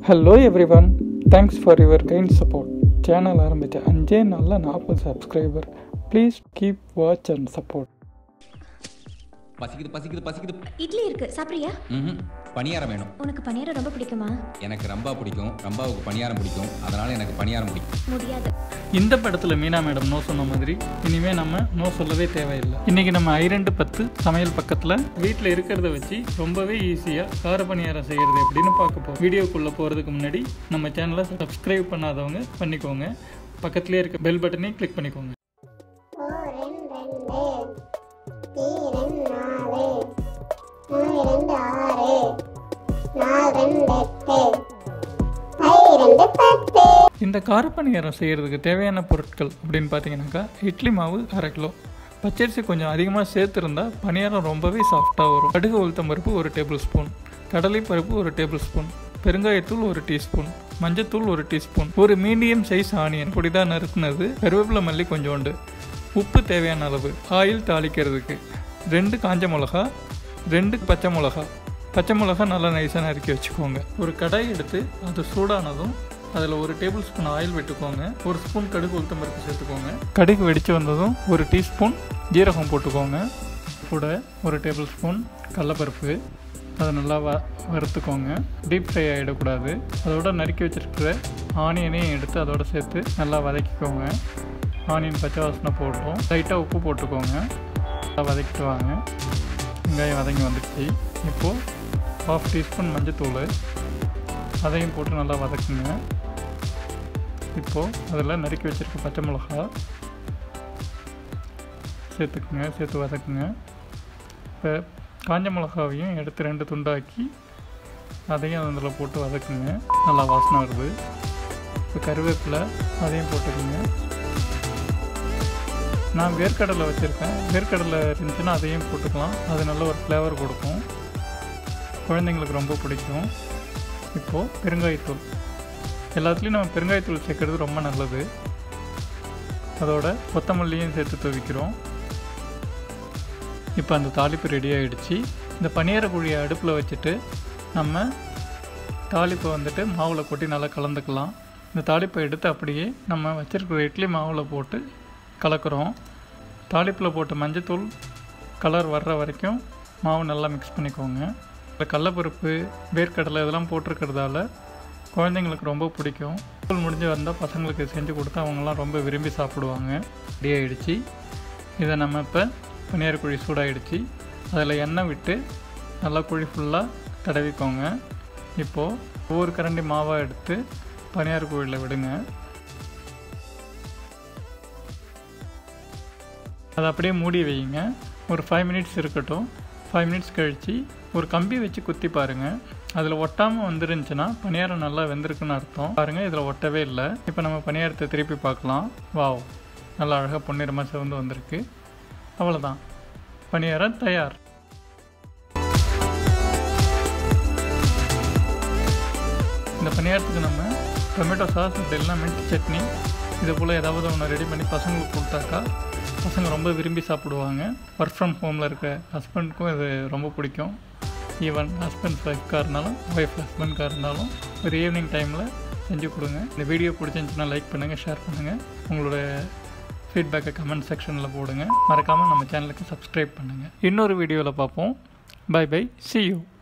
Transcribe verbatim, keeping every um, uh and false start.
Hello everyone, thanks for your kind support. Channel ஆரம்பிச்ச அஞ்சே நாள்ல நாற்பது subscriber. Please keep watch and support. பசிக்குது பசிக்குது பசிக்குது. இட்லி இருக்கு, சாப்பிடுறியா? ம் பணியாரம் வேணும். உனக்கு பணியாரம் ரொம்ப பிடிக்குமா? எனக்கு ரம்பா பிடிக்கும், ரம்பாவுக்கு பணியாரம் பிடிக்கும், அதனால எனக்கு பணியாரம் பிடிக்கும். முடியாது. இந்த படத்துல மீனா மேடம் நோ சொன்ன மாதிரி இனிமே நம்ம நோ சொல்லவே தேவையில்லை. இன்னைக்கு நம்ம ஐ ரெண்டு பத்து சமையல் பக்கத்துல வீட்டில் இருக்கிறத வச்சு ரொம்பவே ஈஸியா கார பணியாரம் செய்யறது எப்படின்னு பார்க்க போறோம். வீடியோக்குள்ள போறதுக்கு முன்னாடி நம்ம சேனலை சப்ஸ்கிரைப் பண்ணாதவங்க பண்ணிக்கோங்க. பக்கத்துலேயே இருக்க பெல் பட்டனையும் கிளிக் பண்ணிக்கோங்க. இந்த கார பணியாரம் செய்கிறதுக்கு தேவையான பொருட்கள் அப்படின்னு பார்த்தீங்கன்னாக்கா இட்லி மாவு அரை கிலோ, பச்சரிசி கொஞ்சம் அதிகமாக சேர்த்துருந்தா பணியாரம் ரொம்பவே சாஃப்டாக வரும். கடுகு உளுத்தம் பருப்பு ஒரு டேபிள் ஸ்பூன், கடலை பருப்பு ஒரு டேபிள் ஸ்பூன், பெருங்காயத்தூள் ஒரு டீஸ்பூன், மஞ்சத்தூள் ஒரு டீஸ்பூன், ஒரு மீடியம் சைஸ் ஆனியன் பொடிதான் நறுக்குனது, கருவேப்பிலை மல்லி கொஞ்சோண்டு, உப்பு தேவையான அளவு, ஆயில் தாளிக்கிறதுக்கு, ரெண்டு காஞ்ச மிளகா, ரெண்டு பச்சை மிளகா. பச்சை மிளகா நல்லா நைஸாக நறுக்கி வச்சுக்கோங்க. ஒரு கடாய் எடுத்து அது சூடானதும் அதில் ஒரு டேபிள் ஸ்பூன் ஆயில் விட்டுக்கோங்க. ஒரு ஸ்பூன் கடுகு உளுத்தம் பருப்பு சேர்த்துக்கோங்க. கடுகு வெடித்து வந்ததும் ஒரு டீஸ்பூன் ஜீரகம் போட்டுக்கோங்க. கூட ஒரு டேபிள் ஸ்பூன் கடலப்பருப்பு, அதை நல்லா வ வறுத்துக்கோங்க. டீப் ஃப்ரை ஆகிடக்கூடாது. அதோட நறுக்கி வச்சுருக்கிற ஆனியனையும் எடுத்து அதோட சேர்த்து நல்லா வதக்கிக்கோங்க. ஆனியன் பச்சை வாசனை போட்டோம். லைட்டாக உப்பு போட்டுக்கோங்க. நல்லா வதக்கிட்டு வாங்க. வெங்காயம் வதங்கி வந்துடுச்சு. இப்போது ஹாஃப் டீஸ்பூன் மஞ்சத்தூள், அதையும் போட்டு நல்லா வதக்குங்க. இப்போது அதில் நறுக்கி வச்சுருக்க பச்சை மிளகா சேர்த்துக்குங்க. சேர்த்து வதக்குங்க. இப்போ காஞ்ச மிளகாவையும் எடுத்து ரெண்டு துண்டாக்கி அதையும் அதில் போட்டு வதக்குங்க. நல்லா வாசனை வருது. இப்போ கருவேப்பிலை அதையும் போட்டுக்குங்க. நான் வேர்க்கடலை வச்சுருக்கேன். வேர்க்கடலை இருந்துச்சுன்னா அதையும் போட்டுக்கலாம். அது நல்ல ஒரு ஃப்ளேவர் கொடுக்கும், குழந்தைங்களுக்கு ரொம்ப பிடிக்கும். இப்போது பெருங்காயத்தூள், எல்லாத்துலேயும் நம்ம பெருங்காயத்தூள் சேர்க்குறது ரொம்ப நல்லது. அதோட கொத்தமல்லியும் சேர்த்து துவைக்கிறோம். இப்போ அந்த தாளிப்பு ரெடி ஆகிடுச்சு. இந்த பணியார குழியை அடுப்பில் வச்சுட்டு நம்ம தாளிப்பை வந்துட்டு மாவில் கொட்டி நல்லா கலந்துக்கலாம். இந்த தாளிப்பை எடுத்து அப்படியே நம்ம வச்சுருக்கிற இட்லி மாவில் போட்டு கலக்கிறோம். தாளிப்பில் போட்ட மஞ்சத்தூள் கலர் வர்ற வரைக்கும் மாவு நல்லா மிக்ஸ் பண்ணிக்கோங்க. இந்த கடலப்பருப்பு வேர்க்கடலை இதெல்லாம் போட்டிருக்கிறதால குழந்தைங்களுக்கு ரொம்ப பிடிக்கும். ஸ்கூல் முடிஞ்சு வந்தால் பசங்களுக்கு செஞ்சு கொடுத்தா அவங்களாம் ரொம்ப விரும்பி சாப்பிடுவாங்க. ரெடி ஆகிடுச்சு. இதை நம்ம இப்போ பனியார குழி சூடாகிடுச்சு. அதில் எண்ணெய் விட்டு நல்லா குழி ஃபுல்லாக தடவிக்கோங்க. இப்போது ஒவ்வொரு கரண்டி மாவாக எடுத்து பனியார குழியில் விடுங்க. அதை அப்படியே மூடி வைங்க. ஒரு ஃபைவ் மினிட்ஸ் இருக்கட்டும். ஃபைவ் மினிட்ஸ் கழித்து ஒரு கம்பி வச்சு குத்தி பாருங்கள். அதில் ஒட்டாமல் வந்துருந்துச்சுன்னா பணியாரம் நல்லா வெந்திருக்குன்னு அர்த்தம். பாருங்கள், இதில் ஒட்டவே இல்லை. இப்போ நம்ம பணியாரத்தை திருப்பி பார்க்கலாம். வாவ், நல்லா அழகாக பொன்னிறமாக சிவந்து வந்திருக்கு. அவ்வளோதான், பணியாரம் தயார். இந்த பணியாரத்துக்கு நம்ம டொமேட்டோ சாஸ் இல்லைன்னா மின்ட் சட்னி இது போல் ஏதாவது ஒன்று ரெடி பண்ணி பசங்களுக்கு கொடுத்தாக்கா பசங்க ரொம்ப விரும்பி சாப்பிடுவாங்க. ஒர்க் ஃப்ரம் ஹோமில் இருக்க ஹஸ்பண்டுக்கும் இது ரொம்ப பிடிக்கும். ஈவன் ஹஸ்பண்ட் ஒய்ஃப்காக இருந்தாலும் ஒய்ஃப் ஹஸ்பண்ட்காக இருந்தாலும் ஒரு ஈவினிங் டைமில் செஞ்சு கொடுங்க. இந்த வீடியோ பிடிச்சிருந்துச்சுன்னா லைக் பண்ணுங்கள், ஷேர் பண்ணுங்கள். உங்களோட ஃபீட்பேக்கை கமெண்ட் செக்ஷனில் போடுங்க. மறக்காமல் நம்ம சேனலுக்கு சப்ஸ்கிரைப் பண்ணுங்கள். இன்னொரு வீடியோவில் பார்ப்போம். Bye bye, see you.